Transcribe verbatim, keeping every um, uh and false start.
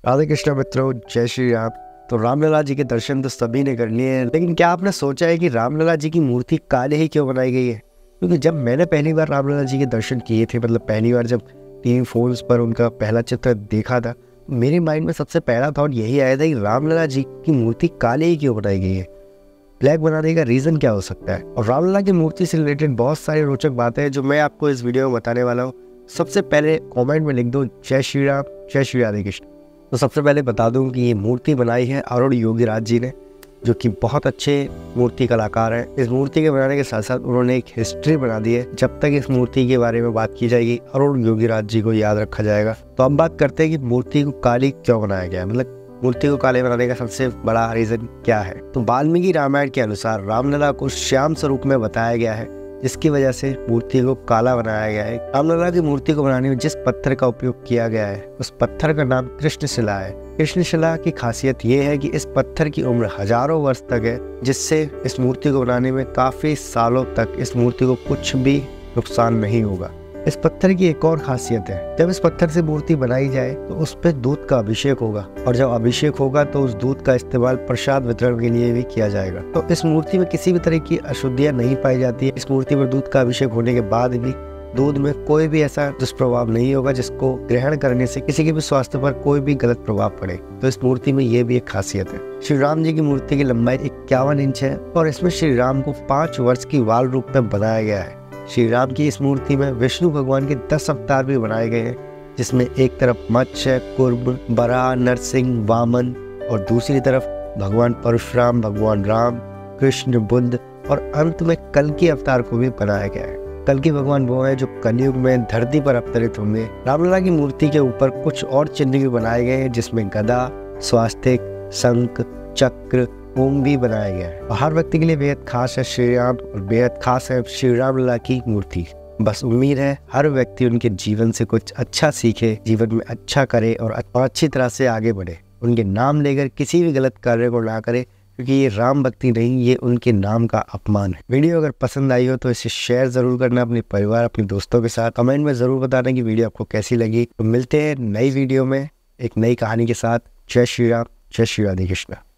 राधे कृष्ण मित्रों, जय श्री राम। तो रामलला जी के दर्शन तो सभी ने कर लिए हैं, लेकिन क्या आपने सोचा है कि रामलला जी की मूर्ति काले ही क्यों बनाई गई है? क्योंकि जब मैंने पहली बार रामलला जी के दर्शन किए थे, मतलब पहली बार जब टीवी फोन्स पर उनका पहला चित्र देखा था, मेरे माइंड में सबसे पहला थॉट यही आया था कि रामलला जी की मूर्ति काले ही क्यों बनाई गई है। ब्लैक बनाने का रीज़न क्या हो सकता है? और रामलला की मूर्ति से रिलेटेड बहुत सारी रोचक बातें हैं जो मैं आपको इस वीडियो में बताने वाला हूँ। सबसे पहले कमेंट में लिख दो जय श्री राम, जय श्री राधे कृष्ण। तो सबसे पहले बता दूं कि ये मूर्ति बनाई है अरुण योगीराज जी ने, जो कि बहुत अच्छे मूर्ति कलाकार हैं। इस मूर्ति के बनाने के साथ साथ उन्होंने एक हिस्ट्री बना दी है। जब तक इस मूर्ति के बारे में बात की जाएगी, अरुण योगीराज जी को याद रखा जाएगा। तो अब बात करते हैं कि मूर्ति को काली क्यों बनाया गया, मतलब मूर्ति को काले बनाने का सबसे बड़ा रीजन क्या है। तो वाल्मीकि रामायण के अनुसार रामलला को श्याम स्वरूप में बताया गया है, जिसकी वजह से मूर्ति को काला बनाया गया है। रामलला की मूर्ति को बनाने में जिस पत्थर का उपयोग किया गया है, उस पत्थर का नाम कृष्णशिला है। कृष्णशिला की खासियत ये है कि इस पत्थर की उम्र हजारों वर्ष तक है, जिससे इस मूर्ति को बनाने में काफी सालों तक इस मूर्ति को कुछ भी नुकसान नहीं होगा। इस पत्थर की एक और खासियत है, जब इस पत्थर से मूर्ति बनाई जाए तो उस पर दूध का अभिषेक होगा, और जब अभिषेक होगा तो उस दूध का इस्तेमाल प्रसाद वितरण के लिए भी किया जाएगा। तो इस मूर्ति में किसी भी तरह की अशुद्धियां नहीं पाई जाती है। इस मूर्ति पर दूध का अभिषेक होने के बाद भी दूध में कोई भी ऐसा दुष्प्रभाव नहीं होगा जिसको ग्रहण करने से किसी के भी स्वास्थ्य पर कोई भी गलत प्रभाव पड़े। तो इस मूर्ति में ये भी एक खासियत है। श्री राम जी की मूर्ति की लंबाई इक्यावन इंच है, और इसमें श्री राम को पांच वर्ष की बाल रूप में बनाया गया है। श्री राम की इस मूर्ति में विष्णु भगवान के दस अवतार भी बनाए गए हैं, जिसमें एक तरफ मत्स्य, कुर्म, बराह, नरसिंह, वामन, और दूसरी तरफ भगवान परशुराम, भगवान राम, कृष्ण, बुद्ध, और अंत में कल्कि अवतार को भी बनाया गया है। कल्कि भगवान वो है जो कलयुग में धरती पर अवतरित होंगे। रामलला की मूर्ति के ऊपर कुछ और चिन्ह भी बनाए गए हैं, जिसमें गदा, स्वास्तिक, शंख, चक्र, ओम भी बनाया गया है। और हर व्यक्ति के लिए बेहद खास है श्री राम, और बेहद खास है श्री रामलला की मूर्ति। बस उम्मीद है हर व्यक्ति उनके जीवन से कुछ अच्छा सीखे, जीवन में अच्छा करे और अच्छी तरह से आगे बढ़े। उनके नाम लेकर किसी भी गलत कार्य को ना करे, क्योंकि ये राम भक्ति नहीं, ये उनके नाम का अपमान है। वीडियो अगर पसंद आई हो तो इसे शेयर जरूर करना अपने परिवार, अपने दोस्तों के साथ। कमेंट में जरूर बताना कि वीडियो आपको कैसी लगी। तो मिलते हैं नई वीडियो में एक नई कहानी के साथ। जय श्री राम, जय श्री राधे कृष्ण।